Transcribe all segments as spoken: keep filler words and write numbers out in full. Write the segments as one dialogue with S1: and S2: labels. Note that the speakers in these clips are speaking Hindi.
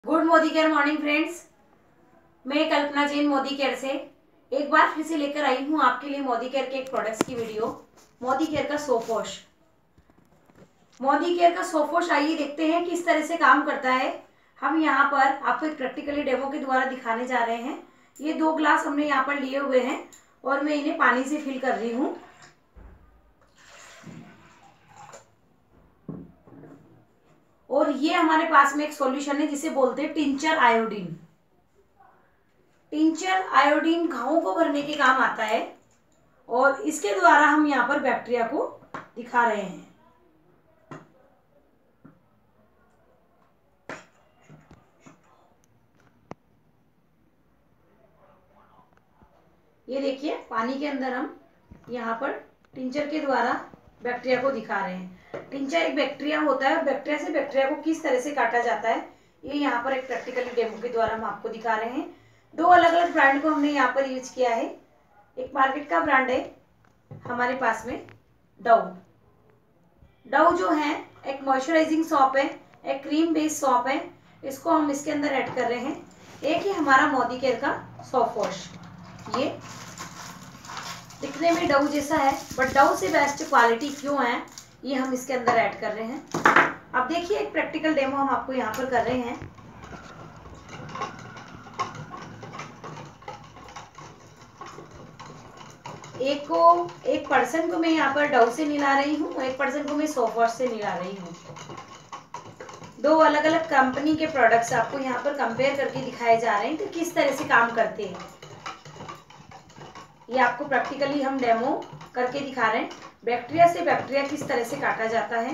S1: Good Modicare morning friends. मैं कल्पना जैन मोदी केयर से एक बार फिर से लेकर आई हूँ आपके लिए मोदी केयर के एक प्रोडक्ट्स की वीडियो। मोदी केयर का सोप वॉश। मोदी केयर का सोप वॉश आइए देखते हैं किस तरह से काम करता है। हम यहाँ पर आपको एक प्रैक्टिकली डेमो के द्वारा दिखाने जा रहे हैं। ये दो ग्लास हमने यहाँ पर लिए हुए हैं और मैं इन्हें पानी से फिल कर रही हूँ। और ये हमारे पास में एक सॉल्यूशन है जिसे बोलते हैं टिंचर आयोडीन। टिंचर आयोडीन घावों को भरने के काम आता है और इसके द्वारा हम यहाँ पर बैक्टीरिया को दिखा रहे हैं। ये देखिए पानी के अंदर हम यहाँ पर टिंचर के द्वारा बैक्टीरिया को दिखा रहे हैं। टिंचर एक बैक्टीरिया होता है और बैक्टीरिया से बैक्टीरिया को किस तरह से काटा जाता है ये यहाँ पर एक प्रैक्टिकली डेमो के द्वारा हम आपको दिखा रहे हैं। दो अलग अलग ब्रांड को हमने यहाँ पर यूज किया है। एक मार्केट का ब्रांड है हमारे पास में डव। डव जो है एक मॉइस्चराइजिंग सॉप है, एक क्रीम बेस्ड सॉप है। इसको हम इसके अंदर ऐड कर रहे हैं। एक ही हमारा मोदी केयर का सॉप वॉश, ये दिखने में डव जैसा है बट डव से बेस्ट क्वालिटी क्यों है ये हम इसके अंदर ऐड कर रहे हैं। अब देखिए एक प्रैक्टिकल डेमो हम आपको यहाँ पर कर रहे हैं। एक को एक पर्सन को मैं यहाँ पर डव से मिला रही हूँ, एक पर्सन को मैं सोप वॉश से मिला रही हूँ। दो अलग अलग कंपनी के प्रोडक्ट्स आपको यहाँ पर कंपेयर करके दिखाए जा रहे हैं कि किस तरह से काम करते हैं। ये आपको प्रैक्टिकली हम डेमो करके दिखा रहे हैं। बैक्टीरिया से बैक्टीरिया किस तरह से काटा जाता है।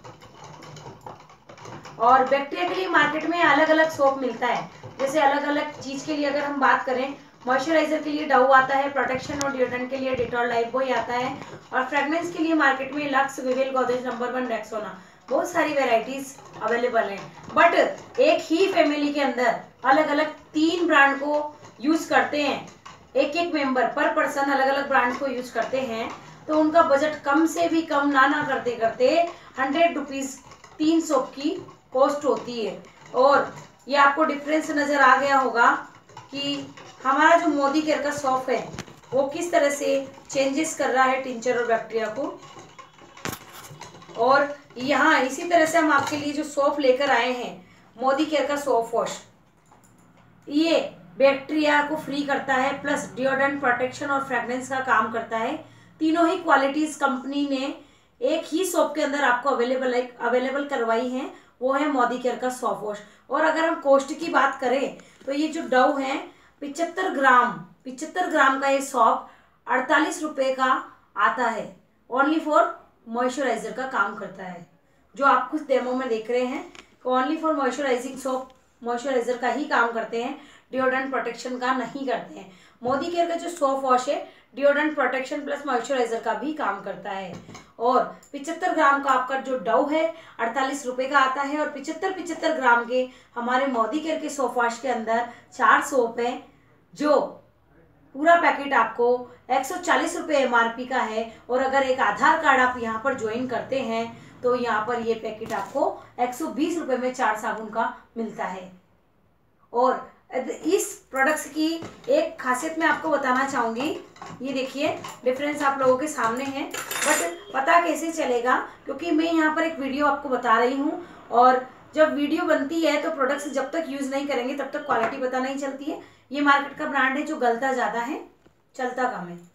S1: और बैक्टीरिया के लिए मार्केट में अलग अलग सोप मिलता है। जैसे अलग अलग चीज के लिए अगर हम बात करें, मॉइस्चराइजर के लिए डव आता है, प्रोटेक्शन और डिओड्रेंट के लिए डेटॉल लाइफबॉय आता है, और फ्रेग्रेंस के लिए मार्केट में Lux, Vivel, Godrej number one, Rexona, बहुत सारी वेराइटीज अवेलेबल हैं। बट एक ही फैमिली के अंदर अलग अलग तीन ब्रांड को यूज करते हैं। एक एक मेंबर पर पर्सन अलग अलग ब्रांड को यूज करते हैं तो उनका बजट कम से भी कम ना ना करते करते हंड्रेड रुपीज तीन सोप की कॉस्ट होती है। और ये आपको डिफरेंस नजर आ गया होगा कि हमारा जो मोदी केयर का सोप है वो किस तरह से चेंजेस कर रहा है टिंचर और बैक्टीरिया को। और यहाँ इसी तरह से हम आपके लिए जो सोप लेकर आए हैं मोदी केयर का सोप वॉश, ये बैक्टीरिया को फ्री करता है प्लस डिओड्रेंट, प्रोटेक्शन और फ्रेग्रेंस का काम करता है। तीनों ही क्वालिटीज कंपनी ने एक ही सोप के अंदर आपको अवेलेबल अवेलेबल करवाई हैं, वो है मोदी केयर का सोप वॉश। और अगर हम कॉस्ट की बात करें तो ये जो डव है पिचहत्तर ग्राम पिचहत्तर ग्राम का ये सोप अड़तालीस रुपए का आता है। ओनली फॉर मॉइस्चराइजर का काम करता है। जो आप कुछ डेमो में देख रहे हैं only for moisturising soap, moisturiser का ही काम करते हैं, डिओड्रेंट प्रोटेक्शन का नहीं करते हैं। मोदी केयर का जो सोप वॉश है डिओड्रेंट, प्रोटेक्शन प्लस मॉइस्चराइजर का भी काम करता है। और पिचहत्तर ग्राम का आपका जो डव है अड़तालीस रुपए का आता है। और पिचहत्तर पिचहत्तर ग्राम के हमारे मोदी केयर के सोप वॉश के अंदर चार सोप है। जो पूरा पैकेट आपको एक सौ चालीस रुपये एम आर पी का है। और अगर एक आधार कार्ड आप यहाँ पर ज्वाइन करते हैं तो यहाँ पर ये पैकेट आपको एक सौ बीस रुपये में चार साबुन का मिलता है। और इस प्रोडक्ट्स की एक खासियत मैं आपको बताना चाहूँगी। ये देखिए डिफरेंस आप लोगों के सामने है बट पता कैसे चलेगा क्योंकि मैं यहाँ पर एक वीडियो आपको बता रही हूँ। और जब वीडियो बनती है तो प्रोडक्ट्स जब तक यूज़ नहीं करेंगे तब तक क्वालिटी पता नहीं चलती है। ये मार्केट का ब्रांड है जो गलता ज़्यादा है, चलता कम है।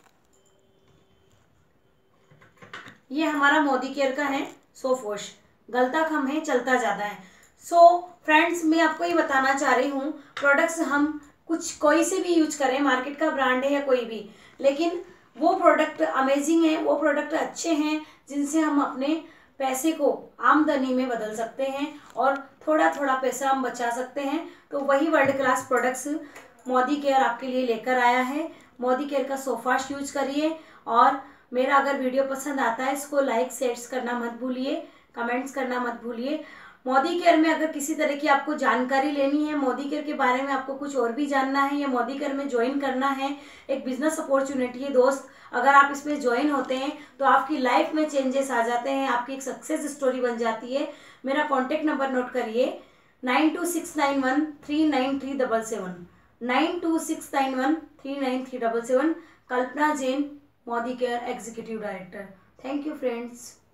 S1: ये हमारा मोदी केयर का है सोप वॉश, गलता कम है, चलता ज़्यादा है। सो so, फ्रेंड्स मैं आपको ये बताना चाह रही हूँ प्रोडक्ट्स हम कुछ कोई से भी यूज करें, मार्केट का ब्रांड है या कोई भी, लेकिन वो प्रोडक्ट अमेजिंग है, वो प्रोडक्ट अच्छे हैं जिनसे हम अपने पैसे को आमदनी में बदल सकते हैं और थोड़ा थोड़ा पैसा हम बचा सकते हैं। तो वही world class products Modicare आपके लिए लेकर आया है। मोदी केयर का सोप वॉश यूज करिए। और मेरा अगर वीडियो पसंद आता है इसको लाइक शेयर करना मत भूलिए, कमेंट्स करना मत भूलिए। मोदी केयर में अगर किसी तरह की आपको जानकारी लेनी है, मोदी केयर के बारे में आपको कुछ और भी जानना है या मोदी केयर में ज्वाइन करना है, एक बिजनेस अपॉर्चुनिटी है दोस्त। अगर आप इसमें ज्वाइन होते हैं तो आपकी लाइफ में चेंजेस आ जाते हैं, आपकी एक सक्सेस स्टोरी बन जाती है। मेरा कॉन्टेक्ट नंबर नोट करिए nine two six nine one three nine three double seven, nine two six nine one three nine three double seven. Kalpana Jain, Modicare executive director. Thank you friends.